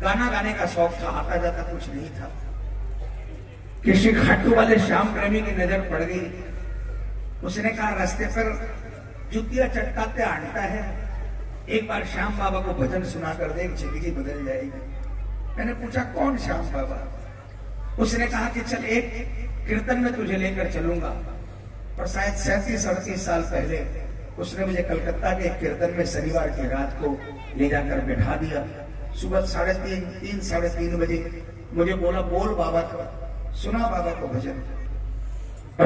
गाना गाने का शौक था, आता जाता कुछ नहीं था। किसी खाटू वाले श्याम प्रेमी की नजर पड़ गई। उसने कहा रास्ते पर जुतिया चटकाते आंटा है, एक बार श्याम बाबा को भजन सुना कर दे, जिंदगी बदल जाएगी। मैंने पूछा कौन श्याम बाबा? उसने कहा कि चल एक कीर्तन में तुझे लेकर चलूंगा। और शायद 37-38 साल पहले उसने मुझे कलकत्ता के एक कीर्तन में शनिवार की रात को ले जाकर बैठा दिया। सुबह 3:30 बजे मुझे बोला बोल बाबा को, सुना बाबा को भजन। और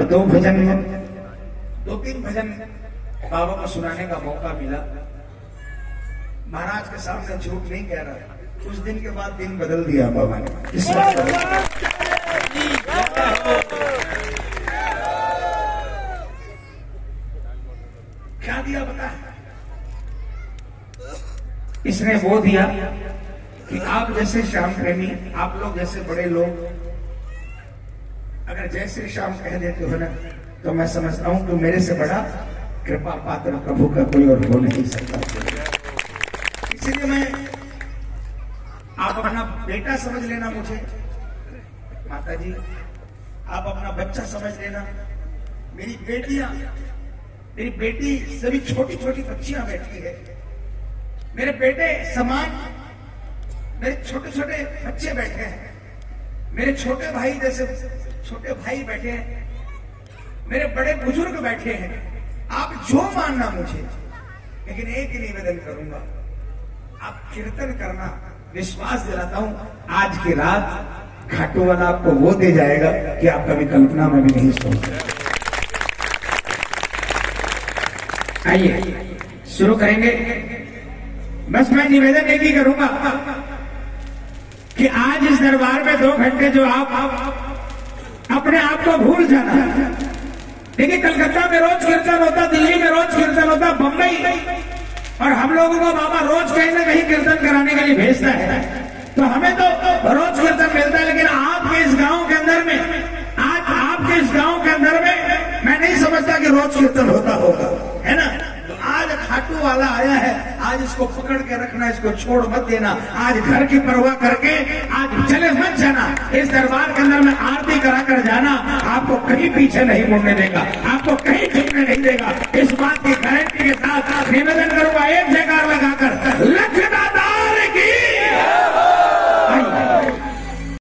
2-3 भजन बाबा को सुनाने का मौका मिला। महाराज के सामने झूठ नहीं कह रहा, उस दिन के बाद दिन बदल दिया बाबा ने। इस क्या दिया बता? इसने वो दिया कि आप जैसे श्याम प्रेमी, आप लोग जैसे बड़े लोग अगर जैसे श्याम कह देते हो ना, तो मैं समझता हूं कि मेरे से बड़ा कृपा पात्र प्रभु का कोई और हो नहीं सकता। इसलिए मैं, आप अपना बेटा समझ लेना मुझे, माता जी आप अपना बच्चा समझ लेना। मेरी बेटियां, मेरी बेटी सभी छोटी छोटी बच्चियां बैठी है, मेरे बेटे समान मेरे छोटे छोटे बच्चे बैठे हैं, मेरे छोटे भाई जैसे छोटे भाई बैठे हैं, मेरे बड़े बुजुर्ग बैठे हैं। आप जो मानना मुझे, लेकिन एक ही निवेदन करूंगा, आप कीर्तन करना। विश्वास दिलाता हूं आज की रात खाटू वाला आपको वो दे जाएगा कि आप कभी कल्पना में भी नहीं सोच सकते। आइए शुरू करेंगे। बस मैं निवेदन एक ही करूंगा कि आज इस दरबार में 2 घंटे जो आप अपने आप को भूल जाना। देखिए कलकत्ता में रोज कीर्तन होता, दिल्ली में रोज कीर्तन होता, बम्बई, और हम लोगों को बाबा रोज कहीं ना कहीं कीर्तन कराने के लिए भेजता है। तो हमें तो रोज कीर्तन मिलता है, लेकिन आपके इस गांव के अंदर में, आज आपके इस गांव के अंदर में मैं नहीं समझता कि रोज कीर्तन होता होगा, है ना। आज खाटू वाला आया है, आज इसको पकड़ के रखना, इसको छोड़ मत देना। आज घर की परवाह करके आज चले मत जाना। इस दरबार के अंदर में आरती करा कर जाना, आपको कहीं पीछे नहीं मुड़ने देगा, आपको कहीं झुकने नहीं देगा। इस बात की गारंटी के साथ निवेदन करूंगा, एक जयकार लगा